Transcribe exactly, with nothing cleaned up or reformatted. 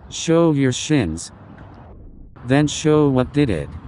Show your shins. Then show what did it.